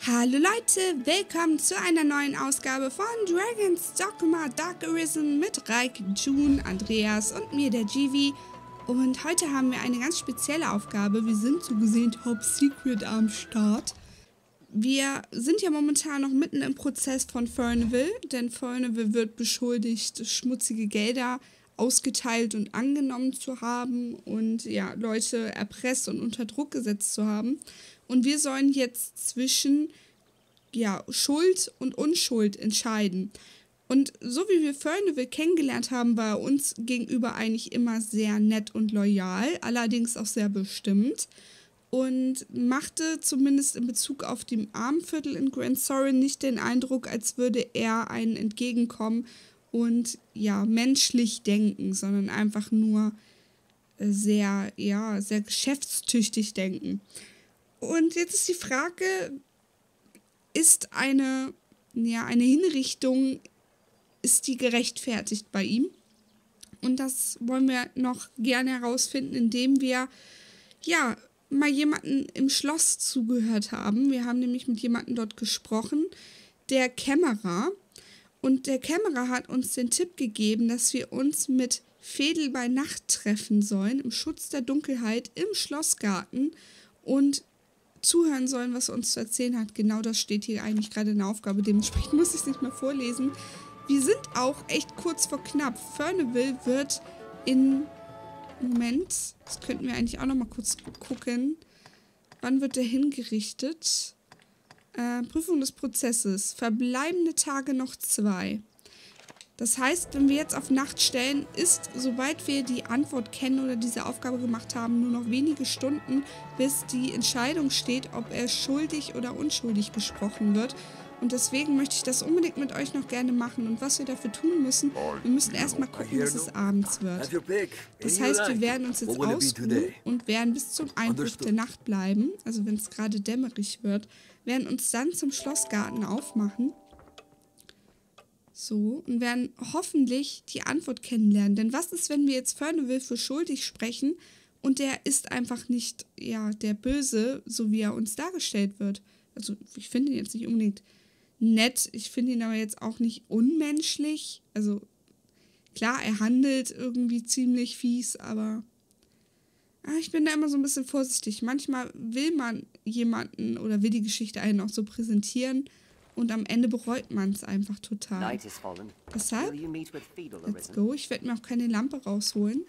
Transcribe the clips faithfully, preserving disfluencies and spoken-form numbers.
Hallo Leute, willkommen zu einer neuen Ausgabe von Dragon's Dogma Dark Arisen mit Raik, June, Andreas und mir, der Givi. Und heute haben wir eine ganz spezielle Aufgabe. Wir sind so gesehen Top Secret am Start. Wir sind ja momentan noch mitten im Prozess von Ferneville, denn Ferneville wird beschuldigt, schmutzige Gelder ausgeteilt und angenommen zu haben und ja, Leute erpresst und unter Druck gesetzt zu haben. Und wir sollen jetzt zwischen ja, Schuld und Unschuld entscheiden. Und so wie wir Ferneville kennengelernt haben, war er uns gegenüber eigentlich immer sehr nett und loyal, allerdings auch sehr bestimmt. Und machte zumindest in Bezug auf dem Armenviertel in Grand Sorin nicht den Eindruck, als würde er einen entgegenkommen und ja, menschlich denken, sondern einfach nur sehr, ja, sehr geschäftstüchtig denken. Und jetzt ist die Frage, ist eine, ja, eine Hinrichtung, ist die gerechtfertigt bei ihm? Und das wollen wir noch gerne herausfinden, indem wir, ja, mal jemanden im Schloss zugehört haben. Wir haben nämlich mit jemandem dort gesprochen, der Kämmerer. Und der Kämmerer hat uns den Tipp gegeben, dass wir uns mit Fedel bei Nacht treffen sollen, im Schutz der Dunkelheit, im Schlossgarten und zuhören sollen, was er uns zu erzählen hat. Genau das steht hier eigentlich gerade in der Aufgabe. Dementsprechend muss ich es nicht mehr vorlesen. Wir sind auch echt kurz vor knapp. Ferneville wird in... Moment, das könnten wir eigentlich auch noch mal kurz gucken. Wann wird der hingerichtet? Äh, Prüfung des Prozesses. Verbleibende Tage noch zwei. Das heißt, wenn wir jetzt auf Nacht stellen, ist, sobald wir die Antwort kennen oder diese Aufgabe gemacht haben, nur noch wenige Stunden, bis die Entscheidung steht, ob er schuldig oder unschuldig gesprochen wird. Und deswegen möchte ich das unbedingt mit euch noch gerne machen. Und was wir dafür tun müssen, wir müssen erstmal gucken, dass es abends wird. Das heißt, wir werden uns jetzt ausruhen und werden bis zum Einbruch der Nacht bleiben, also wenn es gerade dämmerig wird, werden uns dann zum Schlossgarten aufmachen. So, und werden hoffentlich die Antwort kennenlernen. Denn was ist, wenn wir jetzt Ferneville für schuldig sprechen und der ist einfach nicht, ja, der Böse, so wie er uns dargestellt wird? Also, ich finde ihn jetzt nicht unbedingt nett, ich finde ihn aber jetzt auch nicht unmenschlich. Also, klar, er handelt irgendwie ziemlich fies, aber ah, ich bin da immer so ein bisschen vorsichtig. Manchmal will man jemanden oder will die Geschichte einen auch so präsentieren und am Ende bereut man es einfach total. Deshalb, let's go. Ich werde mir auch keine Lampe rausholen.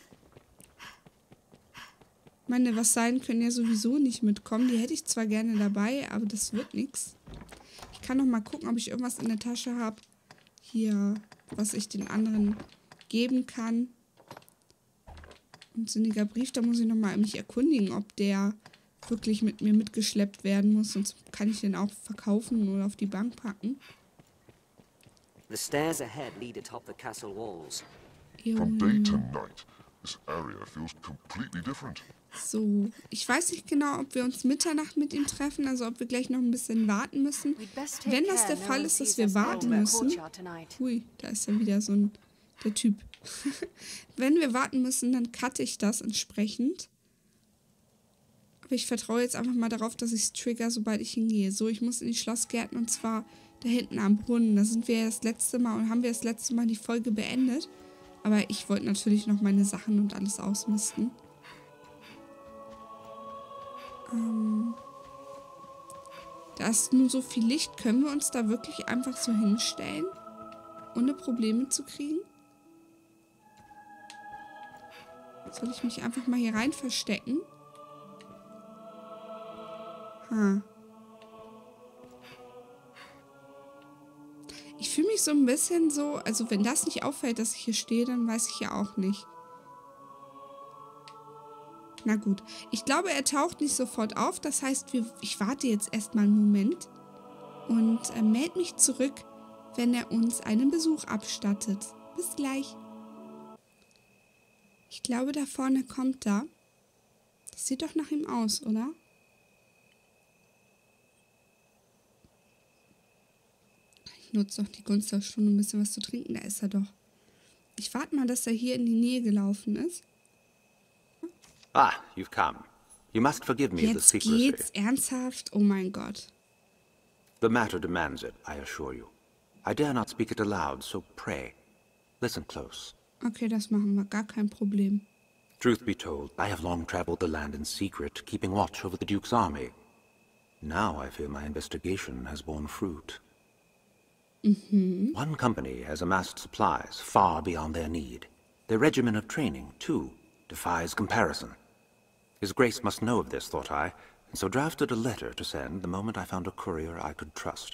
Meine, was sein können ja sowieso nicht mitkommen. Die hätte ich zwar gerne dabei, aber das wird nichts. Ich kann noch mal gucken, ob ich irgendwas in der Tasche habe. Hier, was ich den anderen geben kann. Ein sinniger Brief, da muss ich noch mal mich erkundigen, ob der wirklich mit mir mitgeschleppt werden muss. Sonst kann ich den auch verkaufen oder auf die Bank packen. The stairs ahead lead atop the castle walls. From day to night, this area feels completely different. So, ich weiß nicht genau, ob wir uns Mitternacht mit ihm treffen, also ob wir gleich noch ein bisschen warten müssen. Wenn das der Fall ist, dass wir warten müssen... Hui, da ist ja wieder so ein... der Typ. Wenn wir warten müssen, dann cutte ich das entsprechend. Aber ich vertraue jetzt einfach mal darauf, dass ich es trigger, sobald ich hingehe. So, ich muss in die Schlossgärten und zwar da hinten am Brunnen. Da sind wir ja das letzte Mal und haben wir das letzte Mal die Folge beendet. Aber ich wollte natürlich noch meine Sachen und alles ausmisten. Ähm, da ist nur so viel Licht. Können wir uns da wirklich einfach so hinstellen, ohne Probleme zu kriegen? Soll ich mich einfach mal hier rein verstecken? Ha. Ich fühle mich so ein bisschen so, also wenn das nicht auffällt, dass ich hier stehe, dann weiß ich ja auch nicht. Na gut, ich glaube, er taucht nicht sofort auf. Das heißt, wir, ich warte jetzt erstmal einen Moment und äh, melde mich zurück, wenn er uns einen Besuch abstattet. Bis gleich. Ich glaube, da vorne kommt er. Das sieht doch nach ihm aus, oder? Ich nutze doch die Gunst der Stunde, um ein bisschen was zu trinken. Da ist er doch. Ich warte mal, dass er hier in die Nähe gelaufen ist. Ah, you've come. You must forgive me the Jetzt secrecy. geht's ernsthaft? Oh mein Gott. The matter demands it, I assure you. I dare not speak it aloud, so pray, listen close. Okay, das machen wir, gar kein Problem. Truth be told, I have long traveled the land in secret, keeping watch over the Duke's army. Now I fear my investigation has borne fruit. Mhm. One company has amassed supplies far beyond their need. Their regimen of training, too, defies comparison. His Grace must know of this, thought I, and so drafted a letter to send the moment I found a courier I could trust.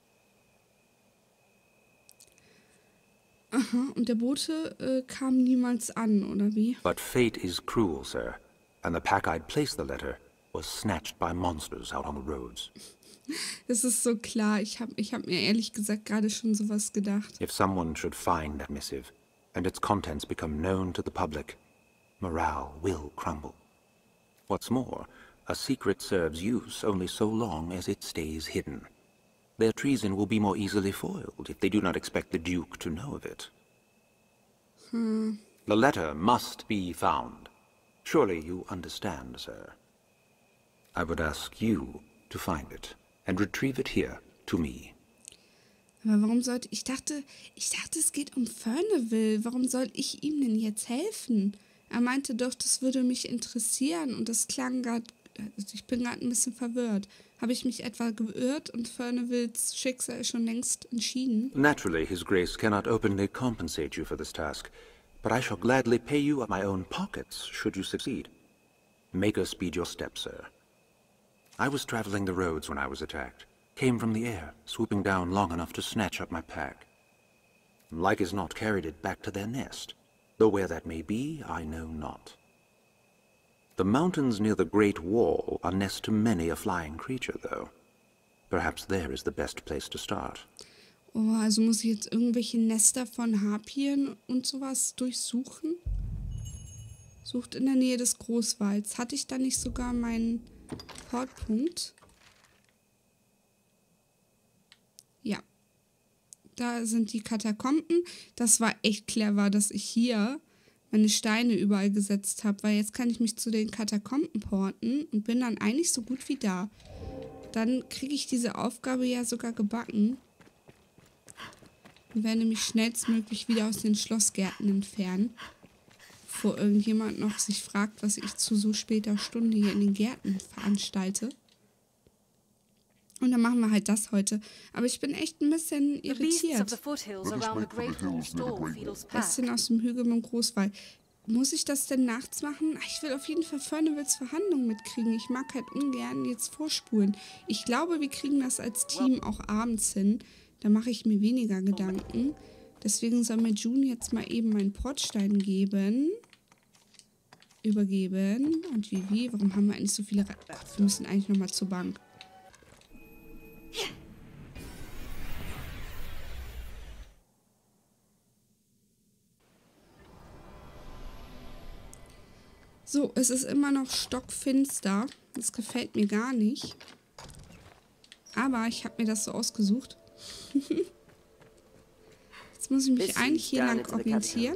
Aha, und der Bote äh, kam niemals an, oder wie? But fate is cruel, sir, and the pack I'd placed the letter was snatched by monsters out on the roads. Das ist so klar. Ich habe ich hab mir ehrlich gesagt gerade schon sowas gedacht. If someone should find that missive, and its contents become known to the public, morale will crumble. What's more, a secret serves use only so long as it stays hidden. Their treason will be more easily foiled if they do not expect the Duke to know of it. Hmm. The letter must be found. Surely you understand, sir. I would ask you to find it and retrieve it here to me. Aber warum sollte... Ich dachte, ich dachte, es geht um Furneville. Warum soll ich ihm denn jetzt helfen? Er meinte doch, das würde mich interessieren und das klang gerade... Also ich bin gerade ein bisschen verwirrt. Habe ich mich etwa geirrt und Furnevilles Schicksal ist schon längst entschieden? Naturally, His Grace cannot openly compensate you for this task, but I shall gladly pay you at my own pockets should you succeed. Make us speed your steps, sir. I was traveling the roads when I was attacked. Came from the air, swooping down long enough to snatch up my pack. Like as not carried it back to their nest, though where that may be, I know not. The mountains near the Great Wall are nest to many a flying creature, though. Perhaps there is the best place to start. Oh, also muss ich jetzt irgendwelche Nester von Harpien und sowas durchsuchen? Sucht in der Nähe des Großwalds. Hatte ich da nicht sogar meinen Portpunkt? Ja. Da sind die Katakomben. Das war echt clever, dass ich hier meine Steine überall gesetzt habe, weil jetzt kann ich mich zu den Katakomben porten und bin dann eigentlich so gut wie da. Dann kriege ich diese Aufgabe ja sogar gebacken. Und werde mich schnellstmöglich wieder aus den Schlossgärten entfernen, bevor irgendjemand noch sich fragt, was ich zu so später Stunde hier in den Gärten veranstalte. Und dann machen wir halt das heute. Aber ich bin echt ein bisschen irritiert. Bisschen aus dem Hügel mit dem Großwald. Muss ich das denn nachts machen? Ich will auf jeden Fall Furnevilles Verhandlung mitkriegen. Ich mag halt ungern jetzt vorspulen. Ich glaube, wir kriegen das als Team auch abends hin. Da mache ich mir weniger Gedanken. Deswegen soll mir June jetzt mal eben meinen Portstein geben. Übergeben. Und wie, wie? Warum haben wir eigentlich so viele... Re Gott, wir müssen eigentlich nochmal zur Bank. So, es ist immer noch stockfinster. Das gefällt mir gar nicht. Aber ich habe mir das so ausgesucht. Jetzt muss ich mich eigentlich hier lang orientieren.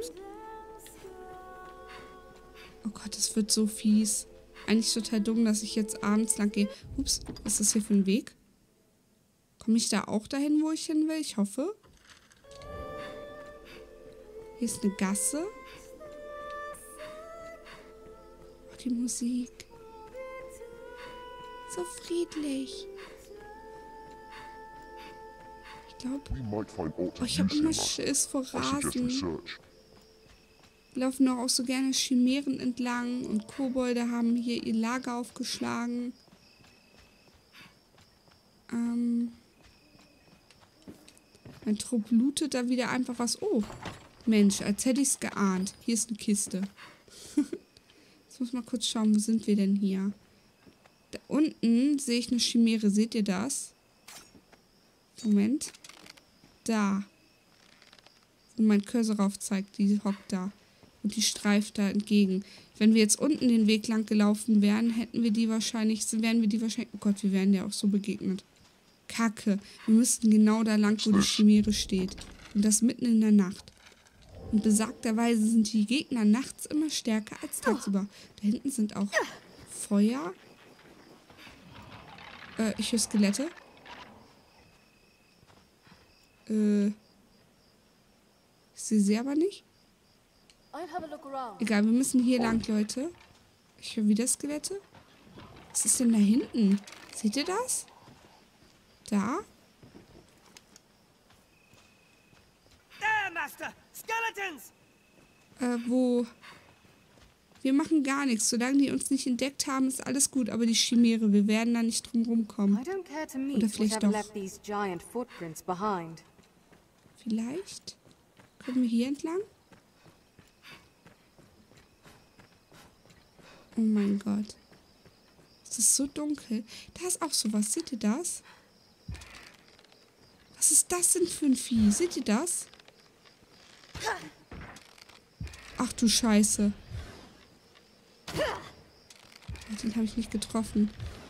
Oh Gott, das wird so fies. Eigentlich total dumm, dass ich jetzt abends lang gehe. Ups, was ist das hier für ein Weg? Komme ich da auch dahin, wo ich hin will? Ich hoffe. Hier ist eine Gasse. Oh, die Musik. So friedlich. Ich glaube... Oh, ich habe immer Schiss vor Rasen. Laufen doch auch so gerne Chimären entlang und Kobolde haben hier ihr Lager aufgeschlagen. Ähm... Mein Trupp lootet da wieder einfach was. Oh, Mensch, als hätte ich es geahnt. Hier ist eine Kiste. Jetzt muss mal kurz schauen, wo sind wir denn hier? Da unten sehe ich eine Chimäre. Seht ihr das? Moment. Da. Wo mein Cursor rauf zeigt. Die hockt da. Und die streift da entgegen. Wenn wir jetzt unten den Weg lang gelaufen wären, hätten wir die wahrscheinlich, wären wir die wahrscheinlich... Oh Gott, wir wären der auch so begegnet. Kacke. Wir müssten genau da lang, wo die Chimäre steht. Und das mitten in der Nacht. Und besagterweise sind die Gegner nachts immer stärker als tagsüber. Da hinten sind auch Feuer. Äh, ich höre Skelette. Äh. Ich sehe sie aber nicht. Egal, wir müssen hier lang, Leute. Ich höre wieder Skelette. Was ist denn da hinten? Seht ihr das? Da? There, Master! Skeletons! Äh, wo? Wir machen gar nichts. Solange die uns nicht entdeckt haben, ist alles gut. Aber die Chimäre, wir werden da nicht drum rumkommen. Oder vielleicht doch. Vielleicht? Kommen wir hier entlang? Oh mein Gott. Es ist so dunkel. Da ist auch sowas. Seht ihr das? Was ist das denn für ein Vieh? Seht ihr das? Ach du Scheiße. Den habe ich nicht getroffen.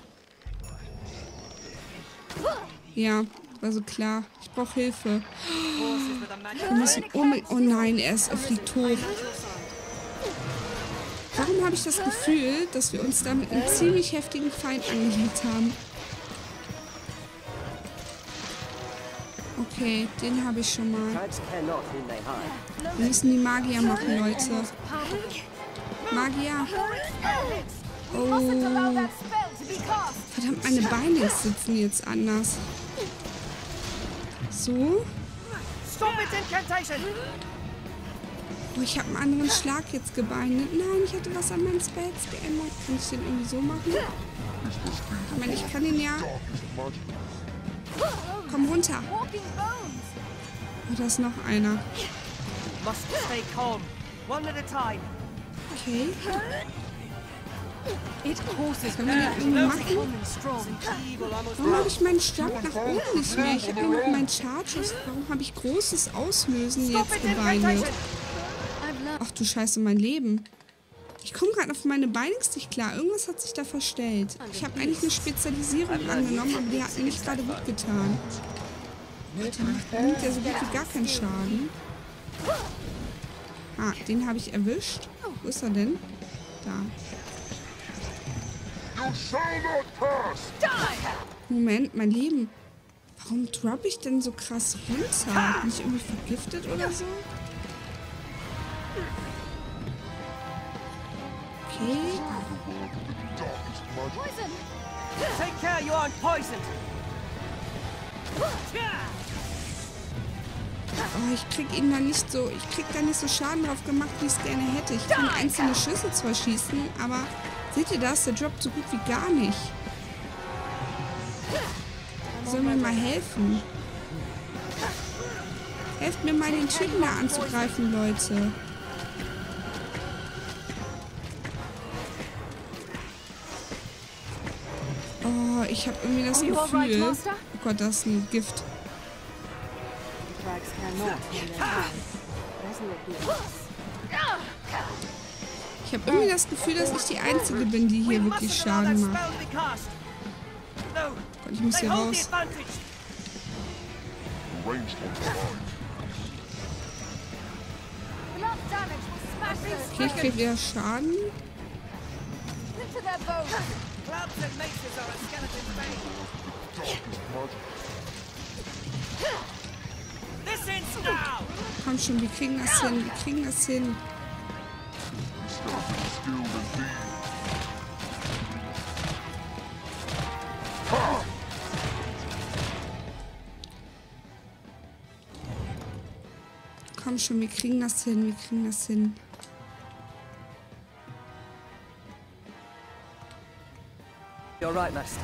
Ja, war so klar. Ich brauche Hilfe. Wir müssen um... Oh nein, er, ist, er fliegt hoch. Warum habe ich das Gefühl, dass wir uns da mit einem ziemlich heftigen Feind angelegt haben? Okay, den habe ich schon mal. Wir müssen die Magier machen, Leute. Magier. Oh. Verdammt, meine Beine sitzen jetzt anders. So. Oh, ich habe einen anderen Schlag jetzt gebeindet. Nein, ich hatte was an meinen Spells geändert. Kann ich den irgendwie so machen? Ich meine, ich kann ihn ja... Komm runter. Oh, da ist noch einer. Okay. Können wir den irgendwie machen? Warum habe ich meinen Stab nach oben nicht mehr? Ich habe nur noch meinen Charges. Warum habe ich großes Auslösen jetzt gebeindet? Ach du Scheiße, mein Leben. Ich komme gerade auf meine Bindings nicht klar. Irgendwas hat sich da verstellt. Ich habe eigentlich eine Spezialisierung angenommen, aber die hat mir nicht gerade gut getan. Der nimmt ja so gut wie gar keinen Schaden. Ah, den habe ich erwischt. Wo ist er denn? Da. Moment, mein Leben. Warum droppe ich denn so krass runter? Bin ich irgendwie vergiftet oder so? Okay. Take care, you aren't poisoned. Oh, ich krieg ihn da nicht so, ich krieg da nicht so Schaden drauf gemacht, wie ich es gerne hätte. Ich kann einzelne Schüsse zwar schießen, aber seht ihr das? Der droppt so gut wie gar nicht. Soll mir mal helfen? Helft mir mal, den Typen da anzugreifen, Leute. Oh, ich habe irgendwie das Gefühl... Oh Gott, das ist ein Gift. Ich habe irgendwie das Gefühl, dass ich die Einzige bin, die hier wirklich Schaden macht. Gott, ich muss hier raus. Okay, ich krieg wieder Schaden. Komm schon, wir kriegen das hin, wir kriegen das hin. Komm schon, wir kriegen das hin, wir kriegen das hin. You're right, Master.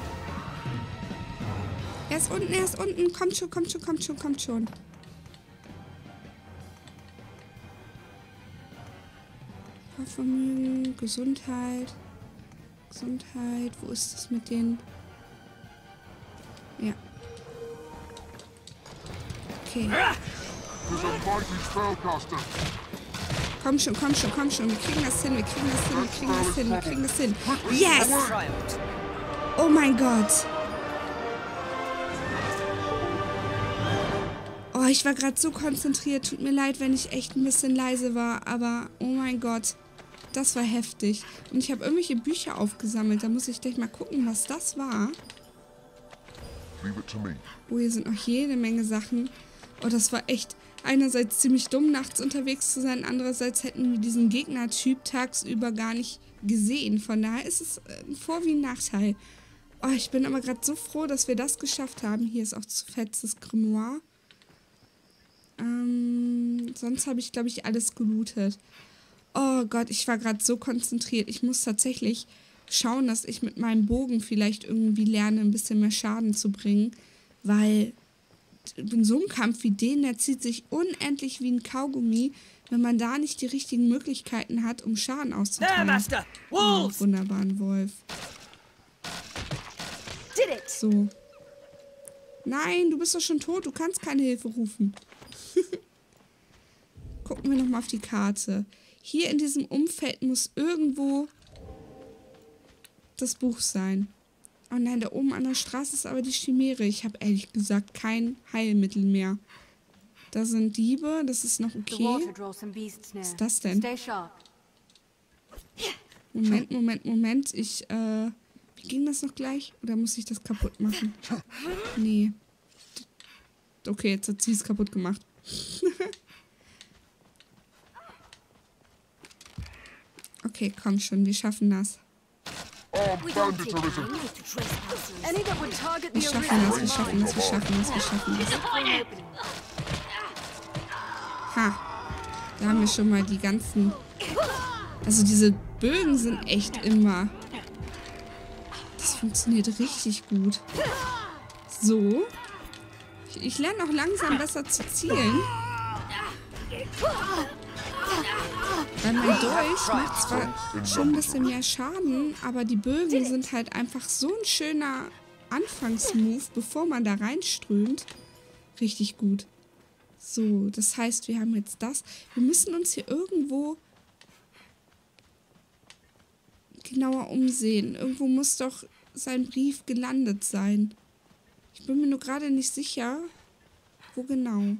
Er ist unten, er ist unten. Kommt schon, kommt schon, kommt schon, kommt schon. Vermögen, Gesundheit. Gesundheit. Wo ist das mit den... Ja. Okay. Komm schon, komm schon, komm schon. Wir kriegen das hin, wir kriegen das hin, wir kriegen das hin, wir kriegen das hin. Yes! Oh mein Gott. Oh, ich war gerade so konzentriert. Tut mir leid, wenn ich echt ein bisschen leise war. Aber, oh mein Gott. Das war heftig. Und ich habe irgendwelche Bücher aufgesammelt. Da muss ich gleich mal gucken, was das war. Oh, hier sind noch jede Menge Sachen. Oh, das war echt einerseits ziemlich dumm, nachts unterwegs zu sein. Andererseits hätten wir diesen Gegnertyp tagsüber gar nicht gesehen. Von daher ist es ein Vor- wie ein Nachteil. Oh, ich bin aber gerade so froh, dass wir das geschafft haben. Hier ist auch zu fettes Grimoire. Ähm, sonst habe ich, glaube ich, alles gelootet. Oh Gott, ich war gerade so konzentriert. Ich muss tatsächlich schauen, dass ich mit meinem Bogen vielleicht irgendwie lerne, ein bisschen mehr Schaden zu bringen. Weil in so einem Kampf wie den, der zieht sich unendlich wie ein Kaugummi, wenn man da nicht die richtigen Möglichkeiten hat, um Schaden There, auszuteilen. Master! Oh, Wolves! wunderbaren Wolf. Did it! So. Nein, du bist doch schon tot. Du kannst keine Hilfe rufen. Gucken wir nochmal auf die Karte. Hier in diesem Umfeld muss irgendwo das Buch sein. Oh nein, da oben an der Straße ist aber die Chimäre. Ich habe ehrlich gesagt kein Heilmittel mehr. Da sind Diebe. Das ist noch The okay. water draws some beasts near. Was ist das denn? Stay sharp. Moment, Moment, Moment. Ich, äh... Wie ging das noch gleich? Oder muss ich das kaputt machen? Nee. Okay, jetzt hat sie es kaputt gemacht. Okay, komm schon, wir schaffen das. Armed bandits arisen. Any that would target Wir the schaffen das, wir original schaffen das, wir schaffen das, wir schaffen das. Ha. Da haben wir schon mal die ganzen... Also diese Bögen sind echt immer... Das funktioniert richtig gut. So. Ich, ich lerne auch langsam besser zu zielen. Weil mein Dolch macht zwar schon ein bisschen mehr Schaden, aber die Bögen sind halt einfach so ein schöner Anfangsmove, bevor man da reinströmt. Richtig gut. So, das heißt, wir haben jetzt das. Wir müssen uns hier irgendwo genauer umsehen. Irgendwo muss doch sein Brief gelandet sein. Ich bin mir nur gerade nicht sicher, wo genau.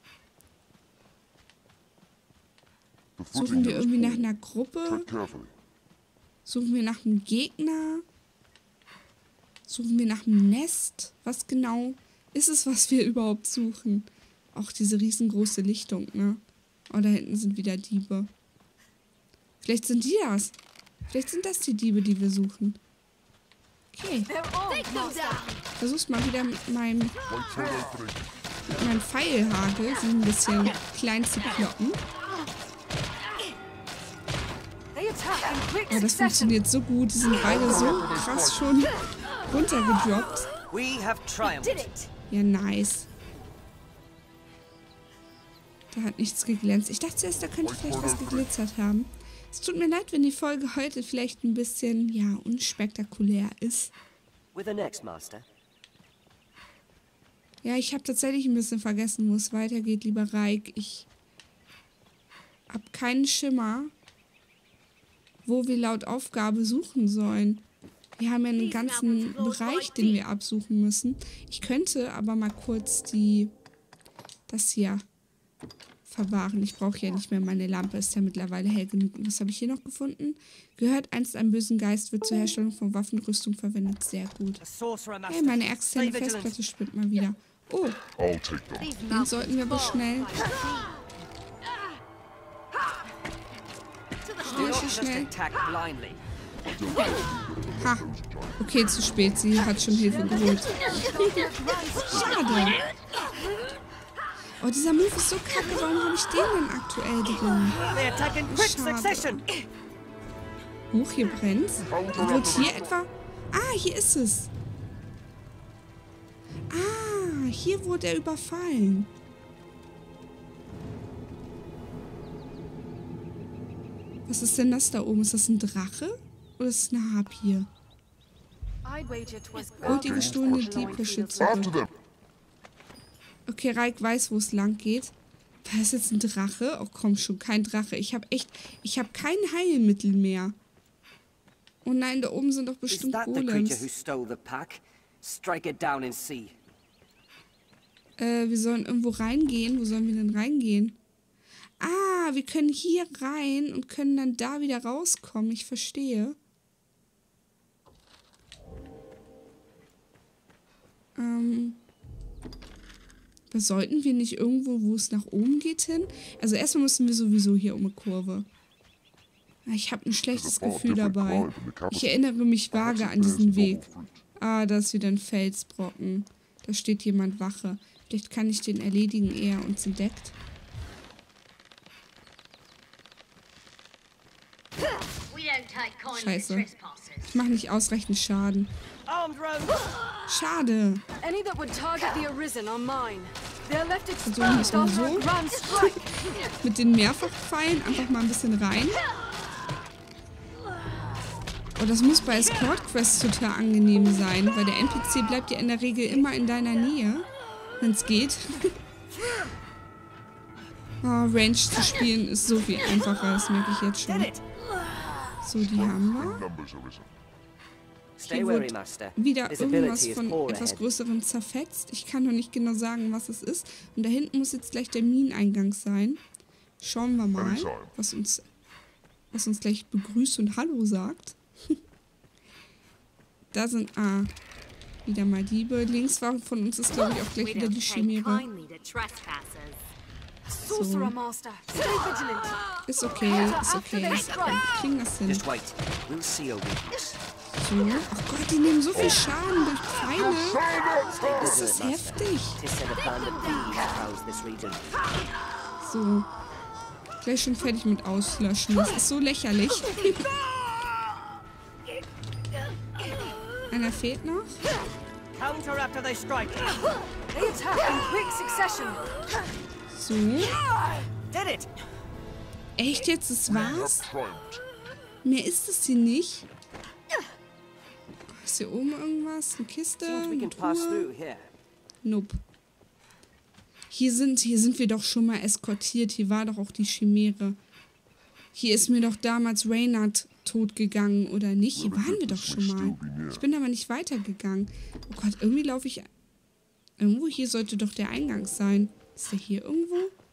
The Suchen footing wir here is irgendwie nach poor. einer Gruppe? Tread carefully. Suchen wir nach einem Gegner? Suchen wir nach einem Nest? Was genau ist es, was wir überhaupt suchen? Auch diese riesengroße Lichtung, ne? Oh, da hinten sind wieder Diebe. Vielleicht sind die das. Vielleicht sind das die Diebe, die wir suchen. Okay. Versuch's mal wieder mit meinem, Wait for an opening. mit meinem Pfeilhagel, sie ein bisschen klein zu kloppen. They attack in quick Oh, das succession. funktioniert so gut. Die sind beide so krass schon runtergedroppt. We have triumphed. Did it! Ja, nice. Da hat nichts geglänzt. Ich dachte erst, da könnte vielleicht was geglitzert haben. Es tut mir leid, wenn die Folge heute vielleicht ein bisschen, ja, unspektakulär ist. With the next, Master. Ja, ich habe tatsächlich ein bisschen vergessen, wo es weitergeht, lieber Reik. Ich habe keinen Schimmer, wo wir laut Aufgabe suchen sollen. Wir haben ja einen ganzen Bereich, den wir absuchen müssen. Ich könnte aber mal kurz die das hier verwahren. Ich brauche ja nicht mehr meine Lampe, ist ja mittlerweile hell genug. Und was habe ich hier noch gefunden? Gehört einst einem bösen Geist, wird zur Herstellung von Waffenrüstung verwendet. Sehr gut. A sorcerer, Master. Hey, meine externe Stay vigilant. Festplatte spinnt mal wieder. Oh, I'll take that. den sollten wir aber schnell... Do Schnell, not just schnell. attack blindly. Ha. Okay, zu spät. Sie hat schon Hilfe geholt. Schade. Oh, dieser Move ist so kacke. Warum habe ich den denn aktuell drin? They attack in quick Schade. succession. Hoch, hier brennt's. Wird hier etwa... Ah, hier ist es. Ah, hier wurde er überfallen. Was ist denn das da oben? Ist das ein Drache? Oder ist es eine Harpie? I'd wager it was Und die Gargoyles gestohlene belonging to Diebkische the- After zurück. them. Okay, Reik weiß, wo es lang geht. War das jetzt ein Drache? Oh, komm schon, kein Drache. Ich habe echt... Ich habe kein Heilmittel mehr. Oh nein, da oben sind doch Is bestimmt that the creature who Golems. stole the pack? Strike it down and see. Äh, wir sollen irgendwo reingehen. Wo sollen wir denn reingehen? Ah, wir können hier rein und können dann da wieder rauskommen. Ich verstehe. Ähm... Aber sollten wir nicht irgendwo, wo es nach oben geht, hin? Also erstmal müssen wir sowieso hier um eine Kurve. Ich habe ein schlechtes Gefühl dabei. Ich erinnere mich vage an diesen Weg. Ah, da ist wieder ein Felsbrocken. Da steht jemand Wache. Vielleicht kann ich den erledigen, ehe er uns entdeckt. Scheiße. Ich mache nicht ausreichend Schaden. Schade. Versuchen wir es mal so. Mit den Mehrfachpfeilen einfach mal ein bisschen rein. Oh, das muss bei Escort-Quests total angenehm sein, weil der N P C bleibt ja in der Regel immer in deiner Nähe, wenn es geht. Oh, Range zu spielen ist so viel einfacher, das merke ich jetzt schon. So, die haben wir. Hier wird wieder irgendwas von etwas Größerem zerfetzt. Ich kann noch nicht genau sagen, was es ist. Und da hinten muss jetzt gleich der Mineneingang sein. Schauen wir mal, was uns, was uns gleich begrüßt und Hallo sagt. Da sind, ah, wieder mal Diebe. Links war von uns ist, glaube ich, auch gleich wieder die Chimäre. So. Ist okay, ist okay. Wir kriegen das hin. So. Ach Gott, die nehmen so viel Schaden durch Pfeile. Das ist heftig. So. Gleich schon fertig mit Auslöschen. Das ist so lächerlich. Einer fehlt noch. So. Echt jetzt, das war's? Mehr ist es hier nicht. Ist hier oben irgendwas? Eine Kiste? Eine Truhe? Nope. Hier sind, hier sind wir doch schon mal eskortiert. Hier war doch auch die Chimäre. Hier ist mir doch damals Reynard tot gegangen, oder nicht? Hier waren wir doch schon mal. Ich bin aber nicht weitergegangen. Oh Gott, irgendwie laufe ich... Irgendwo hier sollte doch der Eingang sein. Ist der hier irgendwo?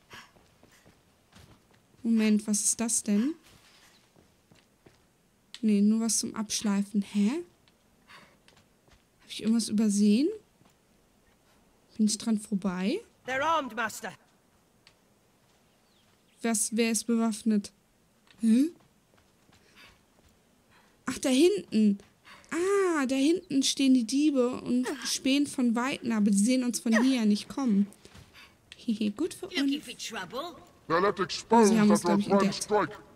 Moment, was ist das denn? Nee, nur was zum Abschleifen. Hä? Habe ich irgendwas übersehen? Bin ich dran vorbei? They're armed, Master. Was, wer ist bewaffnet? Hä? Ach, da hinten. Ah, da hinten stehen die Diebe und spähen von Weitem, aber die sehen uns von hier nicht kommen. Hehe, gut für uns. Sie haben uns, glaube ich, entdeckt.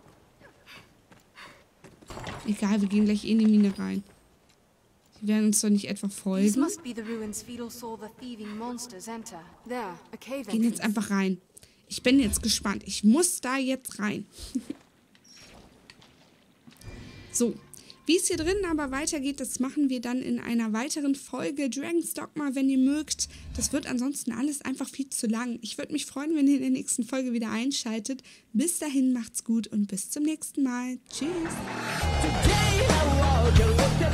Egal, wir gehen gleich in die Mine rein. Sie werden uns doch nicht etwa folgen. Wir gehen jetzt einfach rein. Ich bin jetzt gespannt. Ich muss da jetzt rein. So. Wie es hier drinnen aber weitergeht, das machen wir dann in einer weiteren Folge Dragon's Dogma, wenn ihr mögt. Das wird ansonsten alles einfach viel zu lang. Ich würde mich freuen, wenn ihr in der nächsten Folge wieder einschaltet. Bis dahin, macht's gut und bis zum nächsten Mal. Tschüss.